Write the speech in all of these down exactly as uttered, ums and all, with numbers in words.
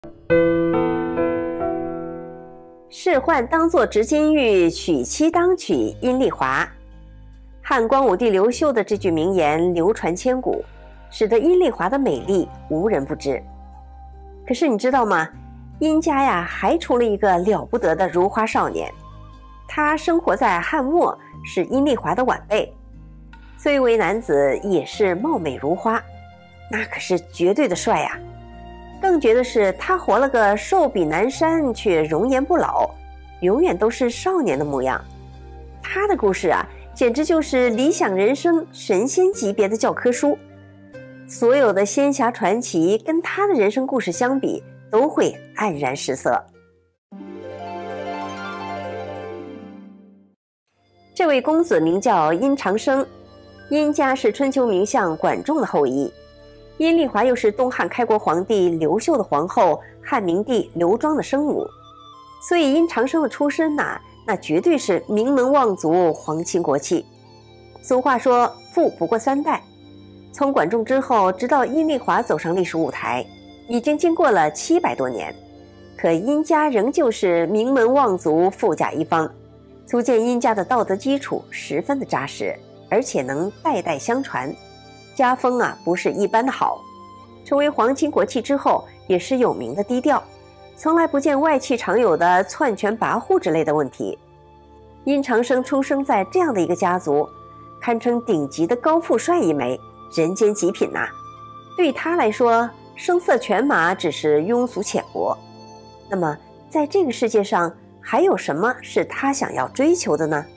仕宦当作执金玉，娶妻当娶阴丽华。汉光武帝刘秀的这句名言流传千古，使得阴丽华的美丽无人不知。可是你知道吗？殷家呀，还出了一个了不得的如花少年。他生活在汉末，是阴丽华的晚辈，虽为男子，也是貌美如花，那可是绝对的帅呀。更绝的是，他活了个寿比南山，却容颜不老，永远都是少年的模样。他的故事啊，简直就是理想人生神仙级别的教科书。所有的仙侠传奇跟他的人生故事相比，都会黯然失色。这位公子名叫殷长生，殷家是春秋名相管仲的后裔，阴丽华又是东汉开国皇帝刘秀的皇后，汉明帝刘庄的生母，所以殷长生的出身呐、啊，那绝对是名门望族，皇亲国戚。俗话说富不过三代，从管仲之后，直到阴丽华走上历史舞台，已经经过了七百多年，可殷家仍旧是名门望族，富甲一方，足见殷家的道德基础十分的扎实，而且能代代相传。家风啊，不是一般的好。成为皇亲国戚之后，也是有名的低调，从来不见外戚常有的篡权跋扈之类的问题。殷长生出生在这样的一个家族，堪称顶级的高富帅一枚，人间极品呐、啊。对他来说，声色犬马只是庸俗浅薄。那么，在这个世界上，还有什么是他想要追求的呢？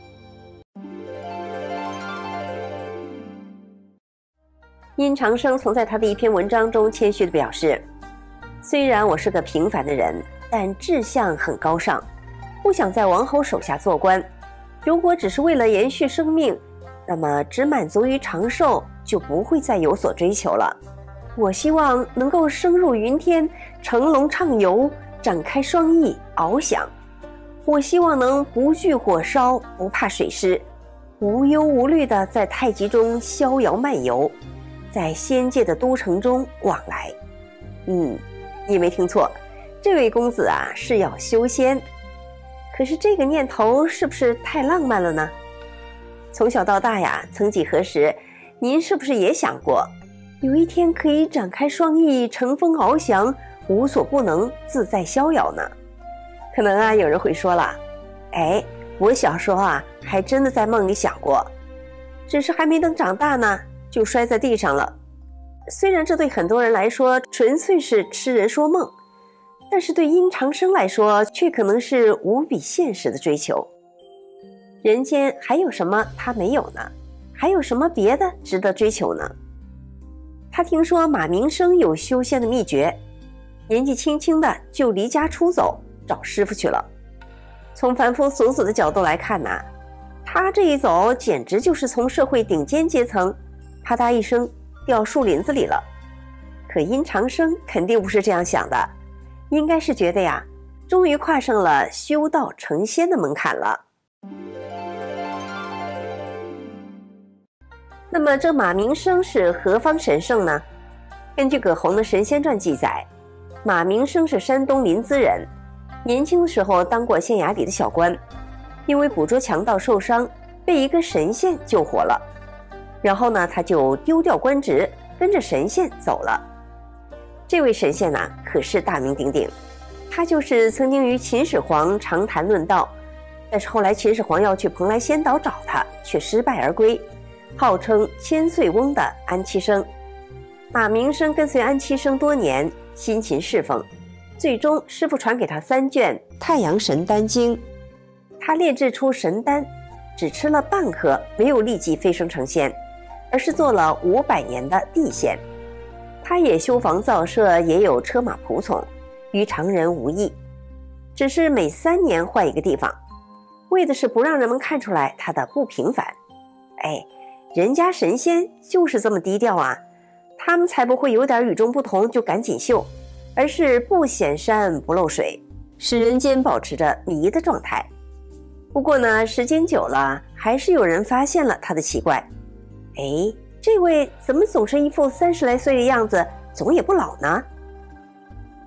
殷长生曾在他的一篇文章中谦虚地表示，虽然我是个平凡的人，但志向很高尚，不想在王侯手下做官。如果只是为了延续生命，那么只满足于长寿，就不会再有所追求了。我希望能够升入云天，乘龙畅游，展开双翼翱翔。我希望能不惧火烧，不怕水湿，无忧无虑地在太极中逍遥漫游，在仙界的都城中往来。嗯，你没听错，这位公子啊是要修仙。可是这个念头是不是太浪漫了呢？从小到大呀，曾几何时，您是不是也想过，有一天可以展开双翼，乘风翱翔，无所不能，自在逍遥呢？可能啊，有人会说了，哎，我小时候啊，还真的在梦里想过，只是还没等长大呢，就摔在地上了。虽然这对很多人来说纯粹是痴人说梦，但是对殷长生来说却可能是无比现实的追求。人间还有什么他没有呢？还有什么别的值得追求呢？他听说马明生有修仙的秘诀，年纪轻轻的就离家出走找师傅去了。从凡夫俗子的角度来看呢、啊，他这一走简直就是从社会顶尖阶层啪嗒一声掉树林子里了。可殷长生肯定不是这样想的，应该是觉得呀，终于跨上了修道成仙的门槛了。那么这马明生是何方神圣呢？根据葛洪的《神仙传》记载，马明生是山东临淄人，年轻的时候当过县衙里的小官，因为捕捉强盗受伤，被一个神仙救活了。然后呢，他就丢掉官职，跟着神仙走了。这位神仙呢、啊，可是大名鼎鼎，他就是曾经与秦始皇长谈论道，但是后来秦始皇要去蓬莱仙岛找他，却失败而归，号称千岁翁的安七生。马明生跟随安七生多年，辛勤侍奉，最终师父传给他三卷《太阳神丹经》，他炼制出神丹，只吃了半颗，没有立即飞升成仙，而是做了五百年的地仙。他也修房造舍，也有车马仆从，与常人无异，只是每三年换一个地方，为的是不让人们看出来他的不平凡。哎，人家神仙就是这么低调啊，他们才不会有点与众不同就赶紧秀，而是不显山不露水，使人间保持着迷的状态。不过呢，时间久了，还是有人发现了他的奇怪。哎，这位怎么总是一副三十来岁的样子，总也不老呢？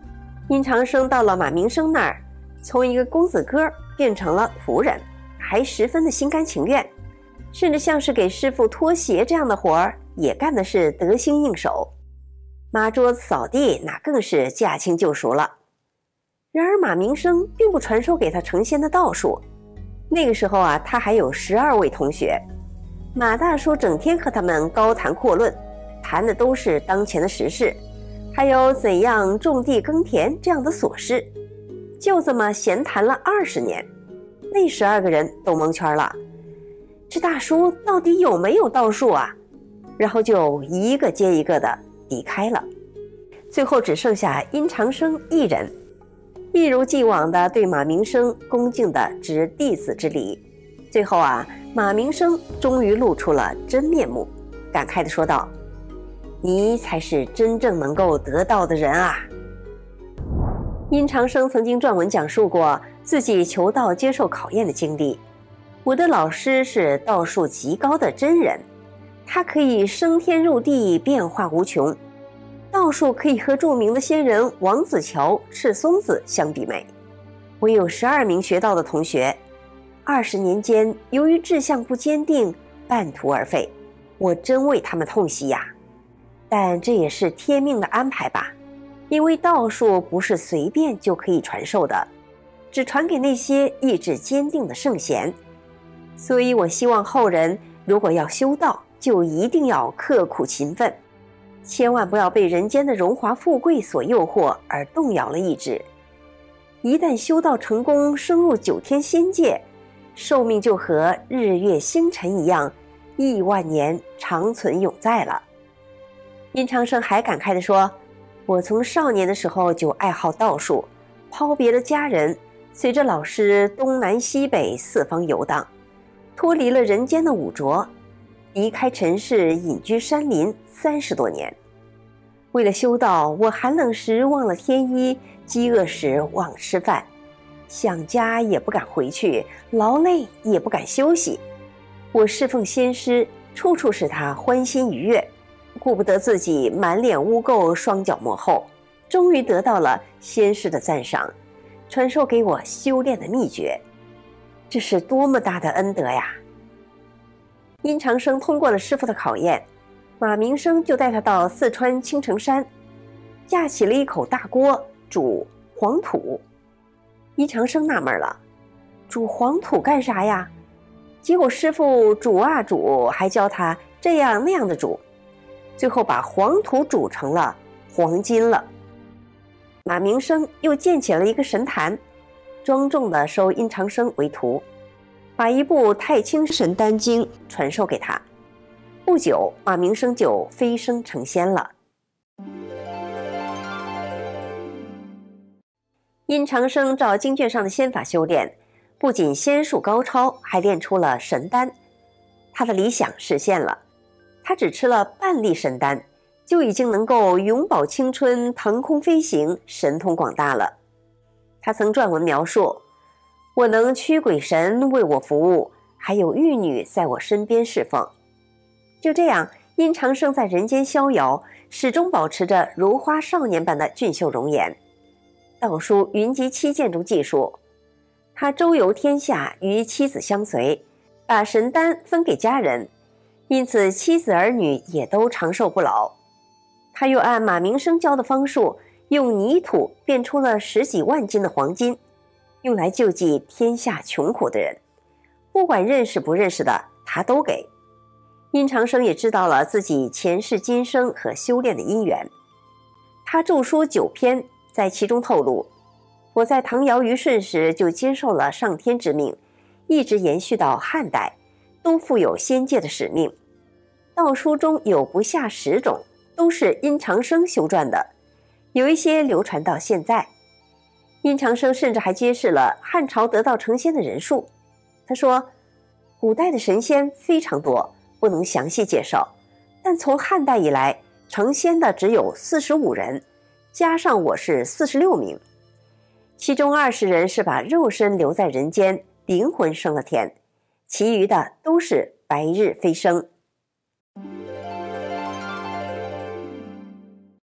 殷长生到了马明生那儿，从一个公子哥变成了仆人，还十分的心甘情愿，甚至像是给师傅脱鞋这样的活儿也干的是得心应手。抹桌子扫地那更是驾轻就熟了。然而马明生并不传授给他成仙的道术，那个时候啊，他还有十二位同学。马大叔整天和他们高谈阔论，谈的都是当前的时事，还有怎样种地耕田这样的琐事。就这么闲谈了二十年，那十二个人都蒙圈了，这大叔到底有没有道术啊？然后就一个接一个的离开了，最后只剩下殷长生一人，一如既往的对马明生恭敬的执弟子之礼。最后啊，马明生终于露出了真面目，感慨地说道：“你才是真正能够得道的人啊！”殷长生曾经撰文讲述过自己求道接受考验的经历。我的老师是道术极高的真人，他可以升天入地，变化无穷，道术可以和著名的仙人王子乔、赤松子相比美。我有十二名学道的同学，二十年间由于志向不坚定，半途而废，我真为他们痛惜呀。但这也是天命的安排吧，因为道术不是随便就可以传授的，只传给那些意志坚定的圣贤。所以我希望后人如果要修道，就一定要刻苦勤奋，千万不要被人间的荣华富贵所诱惑而动摇了意志。一旦修道成功，升入九天仙界，寿命就和日月星辰一样，亿万年长存永在了。殷长生还感慨地说：“我从少年的时候就爱好道术，抛别了家人，随着老师东南西北四方游荡，脱离了人间的污浊，离开尘世，隐居山林三十多年。为了修道，我寒冷时忘了添衣，饥饿时忘了吃饭，想家也不敢回去，劳累也不敢休息。我侍奉仙师，处处使他欢心愉悦，顾不得自己满脸污垢，双脚磨后，终于得到了仙师的赞赏，传授给我修炼的秘诀。这是多么大的恩德呀！”殷长生通过了师傅的考验，马明生就带他到四川青城山，架起了一口大锅煮黄土。殷长生纳闷了，煮黄土干啥呀？结果师傅煮啊煮，还教他这样那样的煮，最后把黄土煮成了黄金了。马明生又建起了一个神坛，庄重地收殷长生为徒，把一部《太清神丹经》传授给他。不久，马明生就飞升成仙了。殷长生照经卷上的仙法修炼，不仅仙术高超，还练出了神丹。他的理想实现了，他只吃了半粒神丹，就已经能够永葆青春，腾空飞行，神通广大了。他曾撰文描述：“我能驱鬼神为我服务，还有玉女在我身边侍奉。”就这样，殷长生在人间逍遥，始终保持着如花少年般的俊秀容颜。道书《云集七剑》中记述，他周游天下，与妻子相随，把神丹分给家人，因此妻子儿女也都长寿不老。他又按马明生教的方术，用泥土变出了十几万斤的黄金，用来救济天下穷苦的人，不管认识不认识的，他都给。殷长生也知道了自己前世今生和修炼的因缘，他著书九篇，在其中透露：我在唐尧虞舜时就接受了上天之命，一直延续到汉代，都负有仙界的使命。道书中有不下十种，都是殷长生修撰的，有一些流传到现在。殷长生甚至还揭示了汉朝得道成仙的人数。他说，古代的神仙非常多，不能详细介绍，但从汉代以来，成仙的只有四十五人，加上我是四十六名，其中二十人是把肉身留在人间，灵魂升了天，其余的都是白日飞升。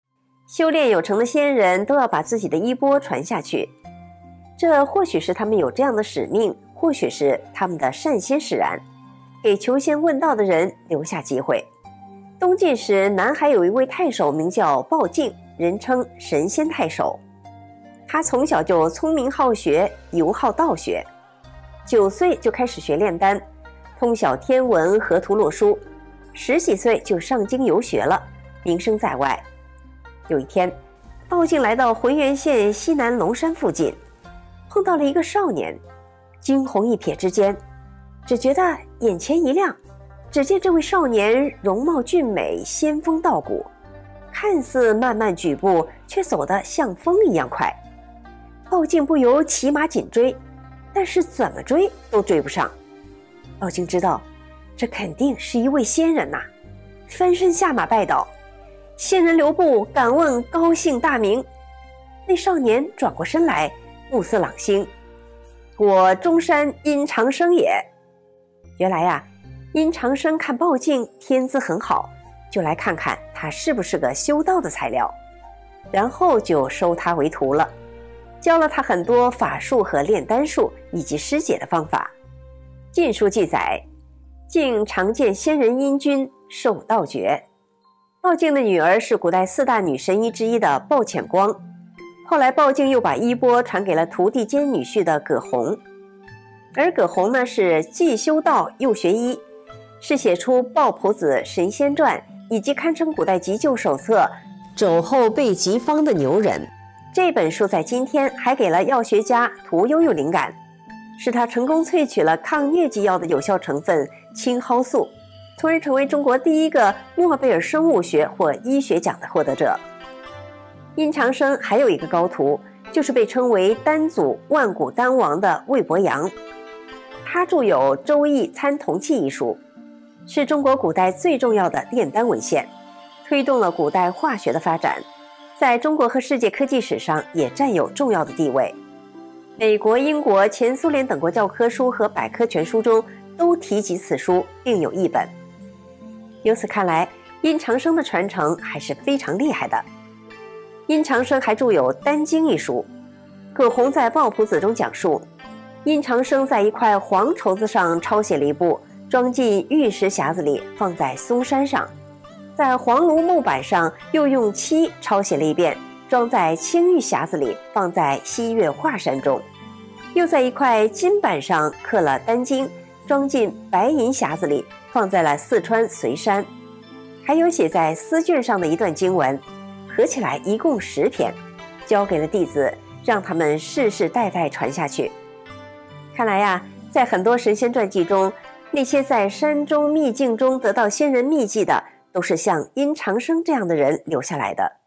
修炼有成的仙人都要把自己的衣钵传下去，这或许是他们有这样的使命，或许是他们的善心使然，给求仙问道的人留下机会。东晋时，南海有一位太守名叫鲍敬，人称神仙太守。他从小就聪明好学，尤好道学，九岁就开始学炼丹，通晓天文河图洛书，十几岁就上京游学了，名声在外。有一天，鲍敬来到浑源县西南龙山附近，碰到了一个少年，惊鸿一瞥之间，只觉得眼前一亮。只见这位少年容貌俊美，仙风道骨，看似慢慢举步，却走得像风一样快。鲍敬不由骑马紧追，但是怎么追都追不上。鲍敬知道，这肯定是一位仙人呐、啊，翻身下马拜倒。仙人留步，敢问高姓大名？那少年转过身来，目色朗星：“我中山殷长生也。”原来呀、啊，殷长生看鲍敬天资很好，就来看看他是不是个修道的材料，然后就收他为徒了，教了他很多法术和炼丹术以及施解的方法。晋书记载，敬常见仙人殷君受道诀。鲍敬的女儿是古代四大女神医之一的鲍潜光，后来鲍敬又把衣钵传给了徒弟兼女婿的葛洪，而葛洪呢是既修道又学医，是写出《鲍朴子神仙传》以及堪称古代急救手册《肘后备急方》的牛人。这本书在今天还给了药学家屠呦呦灵感，使他成功萃取了抗疟疾药的有效成分青蒿素，从而成为中国第一个诺贝尔生物学或医学奖的获得者。殷长生还有一个高徒，就是被称为丹祖万古丹王的魏伯阳。他著有《周易参同契》一书，是中国古代最重要的炼丹文献，推动了古代化学的发展，在中国和世界科技史上也占有重要的地位。美国、英国、前苏联等国教科书和百科全书中都提及此书，并有译本。由此看来，殷长生的传承还是非常厉害的。殷长生还著有《丹经》一书。葛洪在《鲍朴子》中讲述，殷长生在一块黄绸子上抄写了一部，装进玉石匣子里，放在嵩山上；在黄芦木板上又用漆抄写了一遍，装在青玉匣子里，放在西岳华山中；又在一块金板上刻了《丹经》，装进白银匣子里，放在了四川随山。还有写在丝绢上的一段经文，合起来一共十篇，交给了弟子，让他们世世代代传下去。看来呀，在很多神仙传记中，那些在山中秘境中得到仙人秘技的，都是像殷长生这样的人留下来的。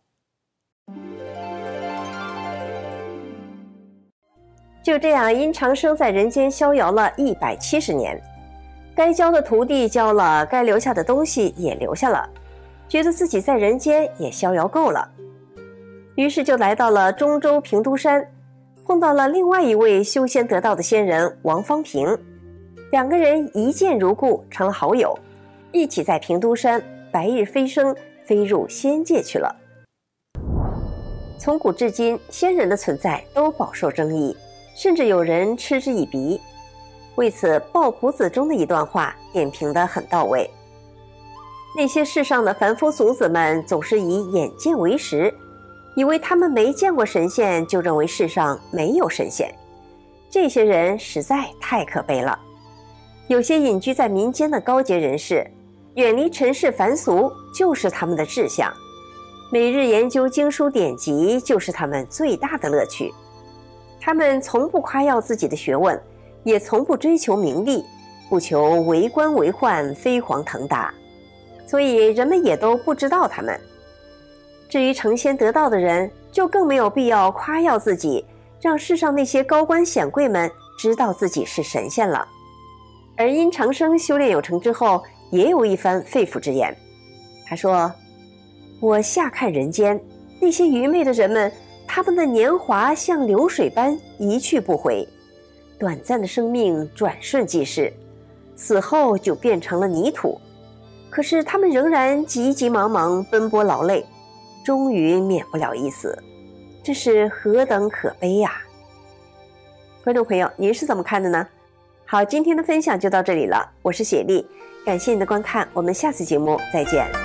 就这样，殷长生在人间逍遥了一百七十年，该教的徒弟教了，该留下的东西也留下了，觉得自己在人间也逍遥够了，于是就来到了中州平都山，碰到了另外一位修仙得道的仙人王方平，两个人一见如故，成了好友，一起在平都山白日飞升，飞入仙界去了。从古至今，仙人的存在都饱受争议，甚至有人嗤之以鼻。为此，《鲍朴子》中的一段话点评得很到位：那些世上的凡夫俗子们总是以眼见为实，以为他们没见过神仙，就认为世上没有神仙。这些人实在太可悲了。有些隐居在民间的高洁人士，远离尘世凡俗就是他们的志向，每日研究经书典籍就是他们最大的乐趣。他们从不夸耀自己的学问，也从不追求名利，不求为官为宦，飞黄腾达，所以人们也都不知道他们。至于成仙得道的人，就更没有必要夸耀自己，让世上那些高官显贵们知道自己是神仙了。而殷长生修炼有成之后，也有一番肺腑之言。他说：我下看人间，那些愚昧的人们，他们的年华像流水般一去不回，短暂的生命转瞬即逝，死后就变成了泥土。可是他们仍然急急忙忙奔波劳累， 终于免不了一死，这是何等可悲呀！观众朋友，您是怎么看的呢？好，今天的分享就到这里了，我是雪莉，感谢您的观看，我们下次节目再见。